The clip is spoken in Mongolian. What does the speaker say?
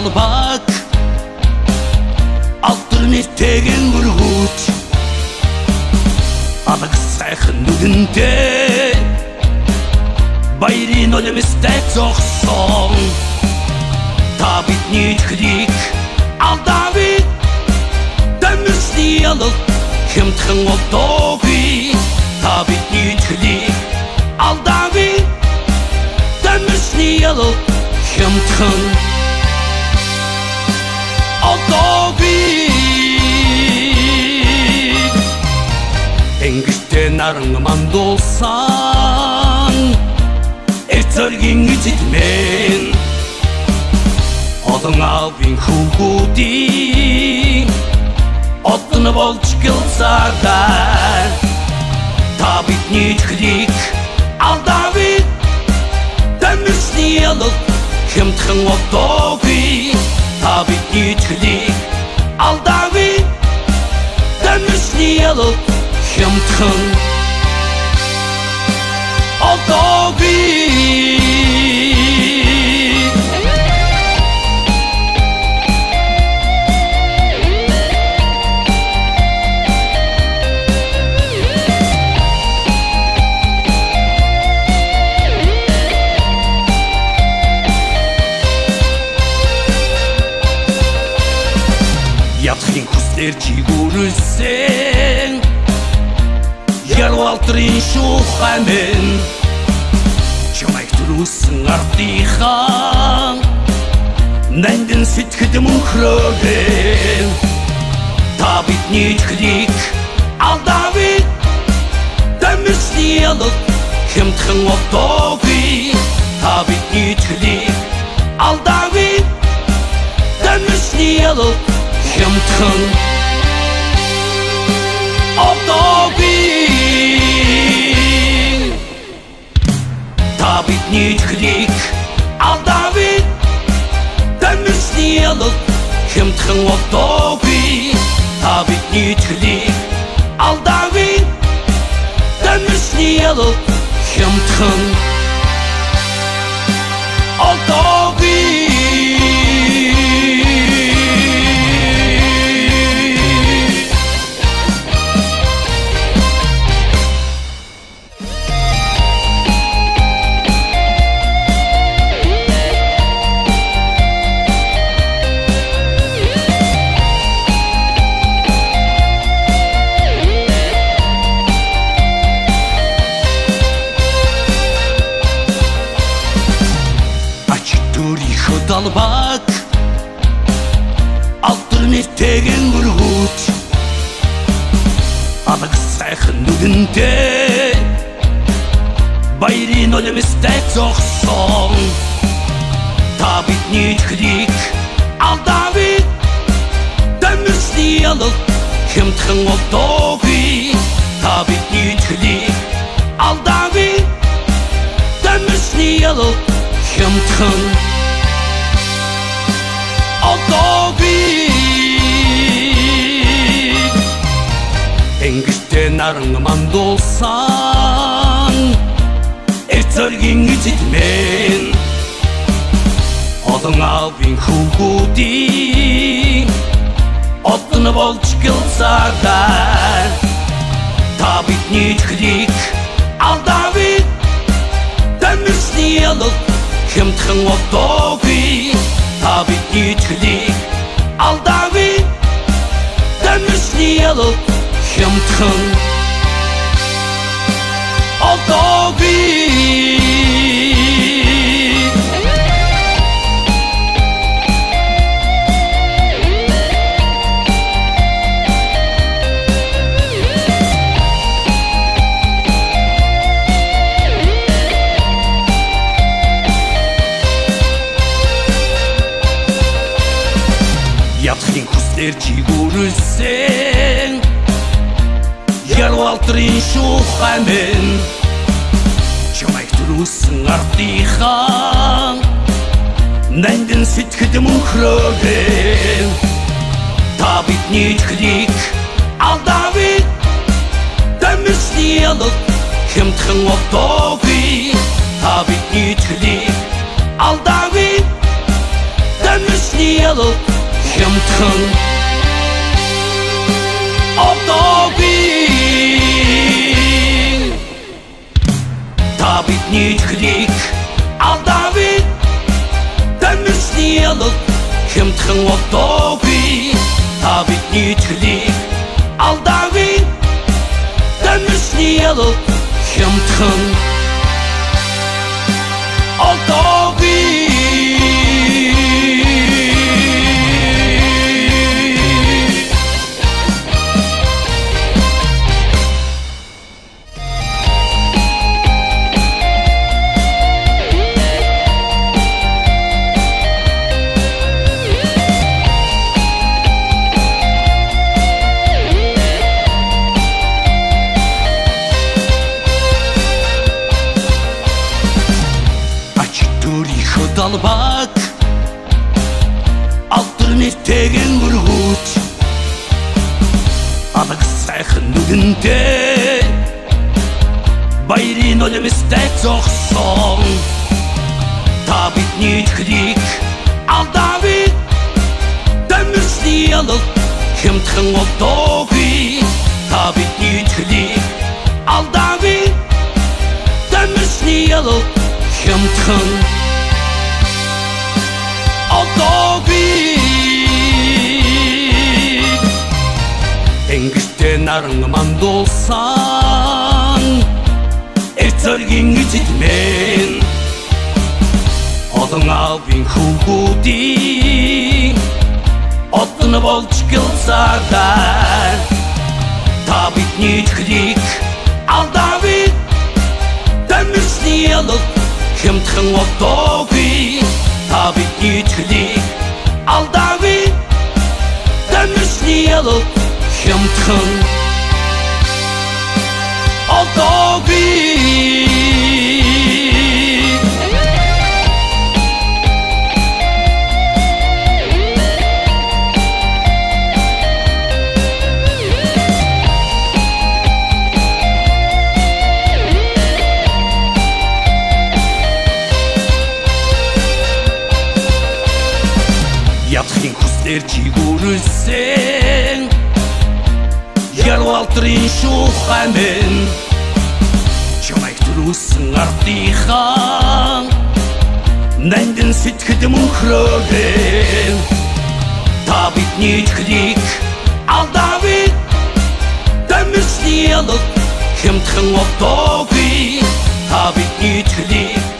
далбак алтын еттеген бүргут алык сайхын нүдінде байрин өлімісті жоқсон табит ниткрик алдавит дәмісниялық кемтің олдоги табит ниткрик алдавит дәмісниялық кемтің олдоги Engişten arınman dolsan Ertörgin gitmen Odun abin hukudi Odunu bol çıkılsarlar Tabit nitklik aldavit Demisniyalık kimtın oldogi Tabit nitklik aldavit Demisniyalık kimtın oldogi Yapsın kuzlerci görürsen Yarvaltırın şu hemen Çamayk durursun ardihan Nenden sütküdüm uhrögen Tabit nitklik aldavit Demisniyalık kimtın oldogi Tabit nitklik aldavit Demisniyalık kimtın oldogi Tabit nitklik aldavit Demisniyalık kimtın oldogi Tabit nitklik aldavit Demisniyalık kimtın oldogi dalbak altın еттеген бүргут алык сайхын нүдінде байрин өлімісті жоқсон табит ниткрик алдавит дәмісниялық kimtın oldogi табит ниткрик алдавит дәмісниялық kimtın oldogi Engişten arınman dolsan Ertörgin gitmen Odun abin hukudi Odunu bol çıkılsarlar Tabit nitklik aldavit Demisniyalık kimtın oldogi Tabit nitklik aldavit Demisniyalık kimtın oldogi Yapsın kuzlerci görürsen Yarvaltırın şu hemen Çamayk durursun ardihan Nenden sütküdüm uhrögen Tabit nitklik aldavit Demisniyalık kimtın oldogi Tabit nitklik aldavit Дэмэсний ялалт хямдхан одоогүй та бидний итгэлийг алдаагүй Дэмэсний ялалт хямдхан одоогүй та бидний итгэлийг алдаагүй Дэмэсний ялалт хямдхан одоогүй Далбаг алтэрнэтэгэн өргөж алаг сайхан нүдэнтэй баярын олимстай зогсон та бидний итгэлийг алдаагүй Дэмэсний ялалт хямдхан одоогүй та бидний итгэлийг алдаагүй Дэмэсний ялалт хямдхан Тэнгэртэй наран мандуулсан Эцэргийн эзэдмэн Олон аавын хүүгүүдийн Одон болж гэлцаагаар Та бидний итгэлийг алдаагүй Дэмэсний ялалт хямдхан одоогүй Та бидний итгэлийг алдаагүй Дэмэсний ялалт хямдхан одоогүй Ядахын хүслэр чигүүрсэн Ярвалтрын шухамэн Чамайг түрүүлсэн ардынхаа Нандин сэтгэд мөнхрөөгэн Та бидний итгэлийг алдаагүй Дэмэсний ялалт хямдхан одоогүй Та бидний итгэлийг